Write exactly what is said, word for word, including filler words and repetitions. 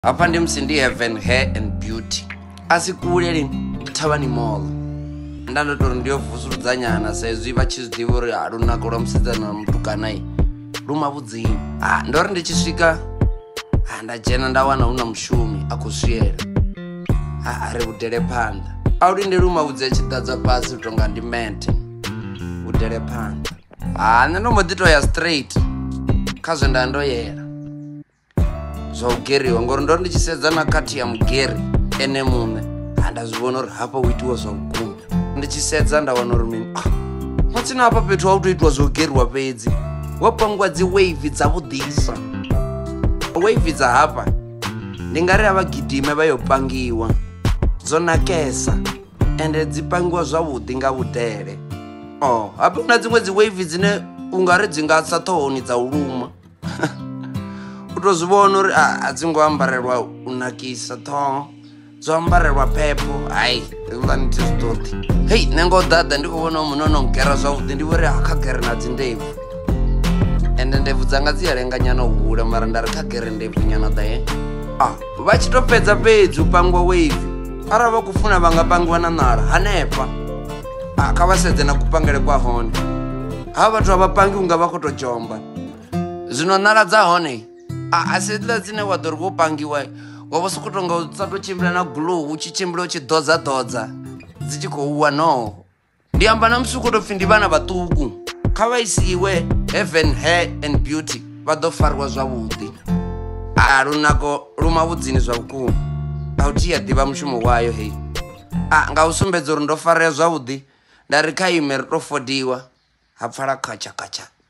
Hapa ndi msindi Heaven Hair and Beauty. Asikule Thavhani mall. Ndando tori ndiyo vusuludza nyana saizwi vachizdiva uri haruna kola musedzana mutukanai. Ruma vudzini. Ah ndori ndichisvika ah ndachena ndawana una mushumi akusviera. Ah ari kudere panda. Auri ndi ruma vudze chidadza pasi utonga ndi mente. Kudere panda. Ah ndomboditoya straight. Kazve ndandoyera. Zvaugeriwa ngori ndori ndichisedzana kati ya mugeri ene mume handazviona uri hapa uitiwa zvaugumi ndichisedza ndaona uri mini matsina apa petu wautoitwa zvaugeriwa pedzi wapangwa dziwavhi dzavudhisa wavhi dza hapa ndingari avagidhime vayopangiwa dzonakesa ende dzipangiwa zvavudhi ngavudhere oh hapa kuna dzimwe dziwavhi dzine ungari dzingatsatohoni dzauluma utozvibona uri adzingoambarelwa unakisa to zoambarelwa pepo hai vanitizitoti hei nengodhadha ndikuona munhu anongera zvavudhi ndivori akagere nadzindebvu ende ndebvu dzanga dziyarenganyana uhura mara ndari kagere ndebvu nyana daye ah vachitopedza pedzi upangwa wavhi ara vakufuna vangapangiwa nanara hanepa akavasedze nakupangele kwa hone hava vatu havapangi unga vakotojomba zvino nara dza hone asi dzila dzine wa ḓori vopangiwa wavha sokotonga usatochimbila na glue uchichimbila uchidhodza dhodza dzi tshi khou wa no ndi amba na musi ukotopfi ndi vana vhaṱuku kha vha isiwe Heaven Hair and Beauty vha ḓo fariwa zwavhuḓi a lunako luma vhudzini zwa vhukuma a u tiya ḓivha mushumo wayo hei a nga u sumbedza uri ndo farea zwavhuḓi nda ri kha ime ri to fodiwa ha pfala khatsha khatsha